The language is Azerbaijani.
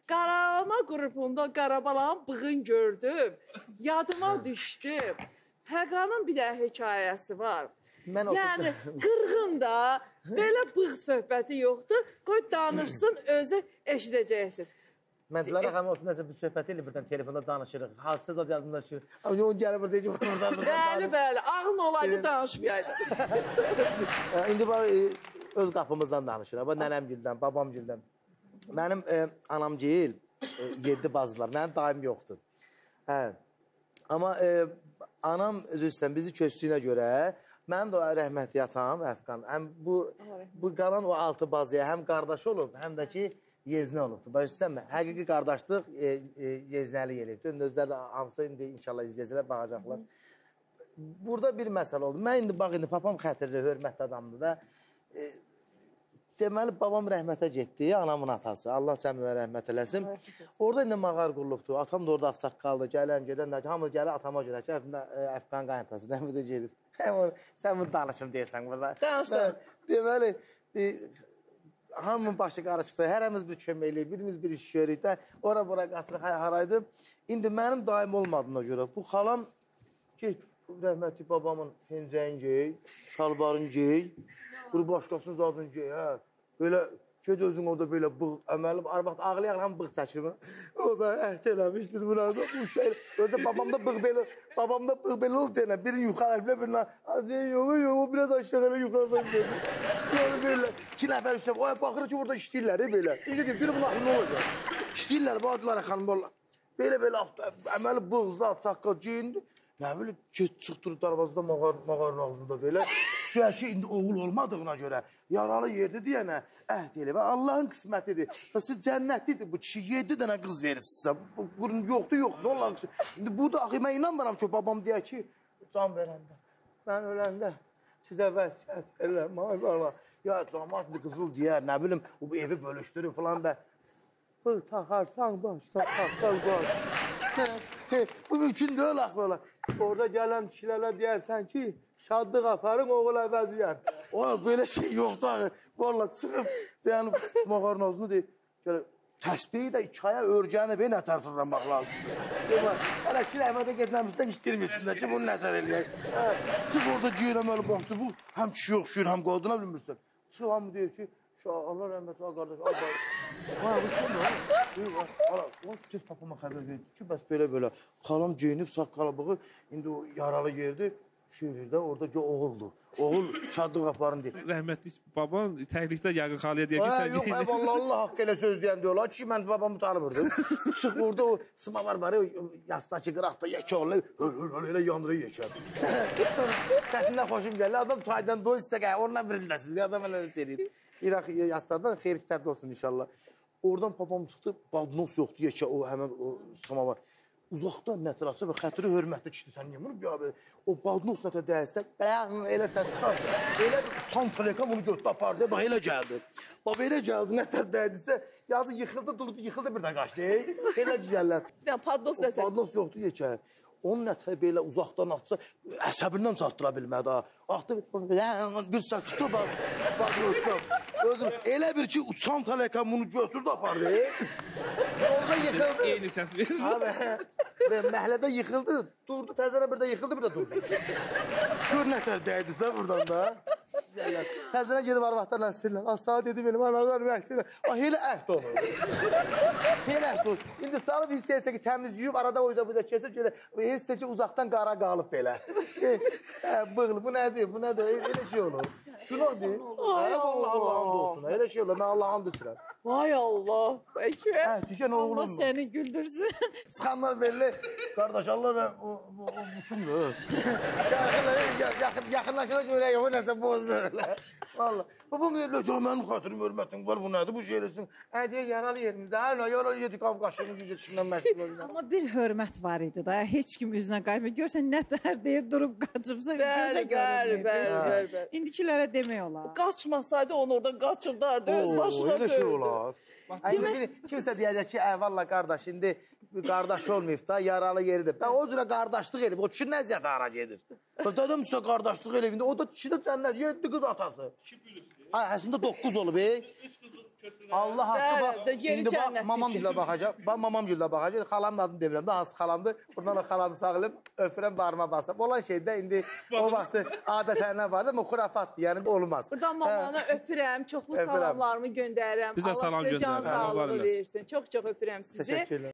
Qaralama qrupunda Qarabalan bığın gördüm. Yadıma düşdü. Fəqanın bir də hekayəsi var. Yəni, qırğında belə bığ söhbəti yoxdur. Qoy danışsın, özü eşidəcəksiniz. Mən Dilara xanım olsun, nəsə bir söhbət ilə birdən telefonda danışırıq. Hadisəz adı yadımda düşür. Onu gəlir burada deyəcək, buradan. Bəli, ağın olaydı danışmayaydı. İndi öz qapımızdan danışırıq. Nənəmgildən, babamgildən. Mənim anamgil 7 bazılar, mənim daim yoxdur. Amma anam özü istəyən bizi köçdüyünə görə, mənim də o rəhmətli atam, Əfqan, bu qalan o 6 bazıya həm qardaşı olub, həm də ki, yeznə olubdur. Başlayırsənmə, həqiqi qardaşlıq yeznəli elibdir. Özləri də hamısı indi inşallah izləyəcəklər, baxacaqlar. Burada bir məsələ oldu. Mən indi, bax, indi papam xətirli, hörmətli adamdır da. Deməli, babam rəhmətə getdi, anamın atası. Allah cəmilə rəhmət eləsin. Orada indi mağar qurulubdur. Atam da orada axsaqqaldı, gələn, gedən, hamı gəlir atama görə ki, Əfqan qaynatası, rəhmətə gedib. Sən bunu danışım deyirsən burada. Danışdım. Deməli, hamının başı qarışıqdır, hərəmiz bir köməklik, birimiz bir iş görürük də, ora-bura qaçırıq, haraydı. İndi mənim daim olmadığına görə, bu xalam ki, rəhmətli babamın pencəyin gey, şalvarın gey, bir başqasının zadını gey, hə, belə, ged özün orada belə bığ, əməli, arvaxt ağlayan bığ çəkir buna. O da əhd eləmişdir buna, bu şey, özü babamda bığ belə oldu deyənə, birini yuxarı ərflə, birini, yox, o biraz aşağı elə yuxarıdan gedir. Böyle böyle. 2 nəfər üstə, baxır ki, orada işləyirlər, belə. Biri bunun axı, nə olacaq? İşləyirlər, Dilara xanım, valla. Belə, əməli bığza, saqqal geyindi. Nə bilim, çıxdırıb darvazda mağarın ağzında belə. Güya ki, indi oğul olmadığına görə, yaralı yerdi deyənə, əhd elə və Allahın qismətidir. Siz cənnətlidir, bu kişi 7 dənə qız verir sizə. Bunun yoxdur, nə olan qısı. İndi bu da, axı, mən inanmıram ki, babam deyək ki, can verəndə, mən öləndə, sizə vəsiyyət eləmə, Allah. Ya, cəmat bir qızıl deyər, nə bilim, bu evi bölüşdürür falan və bığ taxarsan, başda taxsal qoy. Bu mümkün deyil, axı, ola. Orada gələn kişilərlə deyərsən ki, şadlıq aparın, oğul əvəziyər. O, belə şey yoxdur, axı. Valla, çıxıb, deyən, mağarın ağzını deyir, gələ, təsbihi də 2 aya örgəni və nətər fırlanmaq lazımdır. Hələ ki, rəhmətə getməmişdən işdirmirsin də ki, bunu nətər eləyək. Çıx orada geyirəməli baxdı, bu həm kişi yoxşuyur, həm qadına bilmirsən. Çıx, hamı deyir ki, Allah rəhmətə, qardaş, Allah. Ha, bu kim var? O tez papama xəbər verdi ki, bəs belə. Xalam geyinib, saqqalıbığı, indi o yaralı yerdi, şiirdə oradakı oğuldur. Oğul şadlıq aparın deyir. Rəhmətli baban təklikdə yaqın xalıya deyək ki, sən geyinir. Yox, Allah haqq elə söz deyən deyil. Ki, mən babamı tanımırdım. Çıx orada o sımavar var, yasdakı qıraqda yekə olur, elə yandırı yekər. Səsindən xoşum gəlir, adam taydan doy istəqə, ondan birindəsiz, adam elə deyir. İraq yaslardan xeyir kitərdə olsun inşallah. Oradan papam çıxdı, badnos yoxdur, yekə o həmən o samavar. Uzaqdan nətərəsə və xətiri hörmətli kişidir, sən niyə bunu bir o badnos nətər dəyəlsən, elə sən çıxar, elə bir çantaləkam onu götdü apardı, bax elə gəldi. Bax elə gəldi, nətər dəydisə, yazı yıxıldı, durdu, yıxıldı bir də qaçdı, elə gəllər. Bir dənə badnos nətər? Badnos yoxdur, yekə. Onun nətər belə uzaqdan atsa, əsəbindən çatdıra bilmədi ha. Axdı, bir səs çıxdı, badnosdan. Özüm, elə bir ki, uçan tələkəm bunu götürdü, apardı. Orada yıxıldı. Eyni səs verir. Məhlədə yıxıldı, durdu, təzərə bir də yıxıldı, bir də durdu. Gör nətər dəydisə buradan da. Təzərə gedib arvaqlarla sillər. Saat dedim benim, anaqlar məhlədə. Elə əhd olur. Elə əhd olur. İndi salıb hiss etsə ki, təmiz yuyub, arada o yüzden burada kesib, hiss etsə ki, uzaqdan qara qalıb belə. Bığlı, bu nədir, bu nədir, elə şey olur. Şunu deyil. Allah hamd olsun. Elə şey olur. Mən Allah hamd edirəm. Vay Allah. Peki. Düşən oğlum. Allah seni güldürsün. Çıxanlar belli. Qardaş, Allah o kimdir? Yaxınlaşana görə yox, nəsə bozdur. Valla. Babam deyirlər ki, mənim xatırım, hörmətim var, bu nədir, bu şey eləsin. Deyə yaralı yerimizdə, yaralı yedik, qavqaşını gücündən məşğul olun. Amma bir hörmət var idi da, heç kim üzünə qayıtmır. Görsən, nətər deyib durub qaçıbsa, gözə görünmür. Bəli. İndikilərə demək olar. Qaçmasaydı onu oradan qaçırdardı, öz başına elə şey olar. Kimsə deyəcək ki, valla qardaş, indi qardaş olmayıb da, yaralı yeridir. Ben o cürə qardaşlıq edib, o kişi nə ziyada ara gedir. Dedim sizə qardaşlıq edib, o da kişi də cənnət, 7 qız atası. Əslində 9 olub, Allah haqqı bax. Bəli, yeri İndi bax, cənnətdir. mamam güllə baxacaq. Bax, mamam güllə baxacaq. Xalamın adını demirəm də, hansı xalamdır. Buradan o xalamı sağlayıb, öpürəm, barıma basıb. Olan şeydə indi o vaxtı adətənlər vardı, amma xurafatdır, yəni olmaz. Buradan mamanı öpürəm, çoxlu Öpürəm. salamlarımı göndərirəm. Bizə salam Allah sizə can göndərin. sağlığı Allah versin. Çox-çox öpürəm sizi. Təşəkkürlər.